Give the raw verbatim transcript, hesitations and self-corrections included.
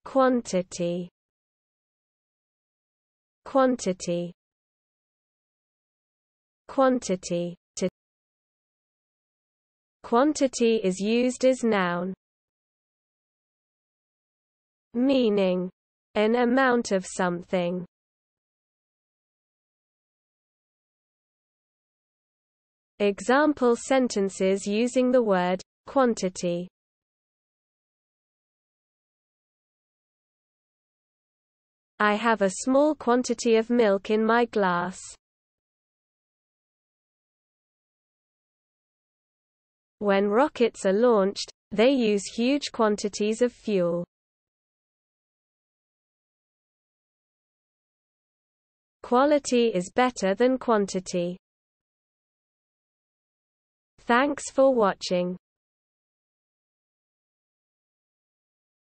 Quantity. Quantity. Quantity. To. Quantity is used as noun, meaning an amount of something. Example sentences using the word quantity. I have a small quantity of milk in my glass. When rockets are launched, they use huge quantities of fuel. Quality is better than quantity. Thanks for watching.